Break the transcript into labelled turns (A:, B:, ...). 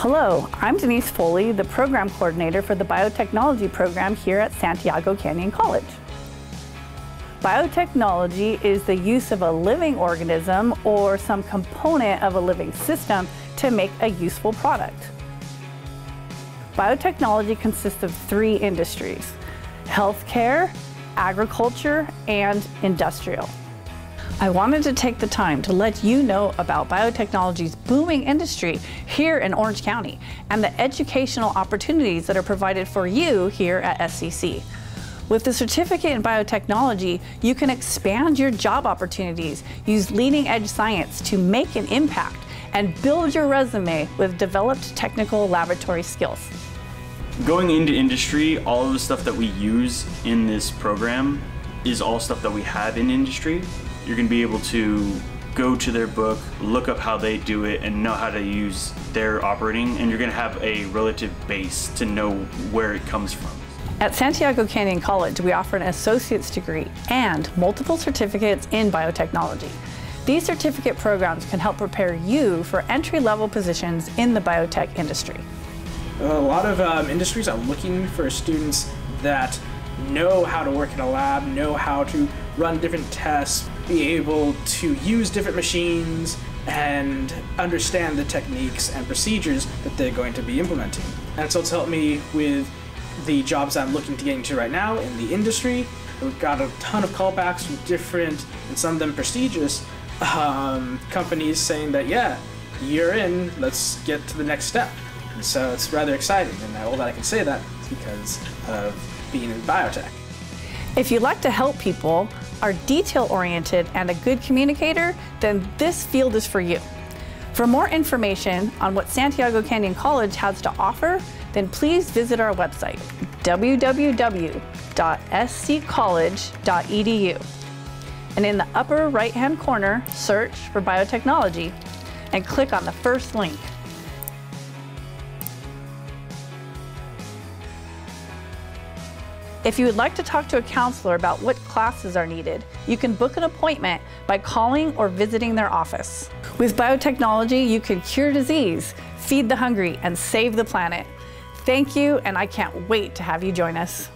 A: Hello, I'm Denise Foley, the program coordinator for the Biotechnology program here at Santiago Canyon College. Biotechnology is the use of a living organism or some component of a living system to make a useful product. Biotechnology consists of three industries: healthcare, agriculture, and industrial. I wanted to take the time to let you know about biotechnology's booming industry here in Orange County and the educational opportunities that are provided for you here at SCC. With the certificate in biotechnology, you can expand your job opportunities, use leading-edge science to make an impact, and build your resume with developed technical laboratory skills.
B: Going into industry, all of the stuff that we use in this program is all stuff that we have in industry. You're going to be able to go to their book, look up how they do it, and know how to use their operating, and you're going to have a relative base to know where it comes from.
A: At Santiago Canyon College, we offer an associate's degree and multiple certificates in biotechnology. These certificate programs can help prepare you for entry-level positions in the biotech industry.
C: A lot of industries are looking for students that know how to work in a lab, know how to run different tests, be able to use different machines, and understand the techniques and procedures that they're going to be implementing. And so it's helped me with the jobs I'm looking to get into right now in the industry. We've got a ton of callbacks from different, and some of them prestigious, companies saying that, yeah, you're in, let's get to the next step. And so it's rather exciting, and all that I can say that is because of being in biotech.
A: If you like to help people, are detail-oriented, and a good communicator, then this field is for you. For more information on what Santiago Canyon College has to offer, then please visit our website, www.sccollege.edu. And in the upper right-hand corner, search for biotechnology and click on the first link. If you would like to talk to a counselor about what classes are needed, you can book an appointment by calling or visiting their office. With biotechnology, you can cure disease, feed the hungry, and save the planet. Thank you, and I can't wait to have you join us.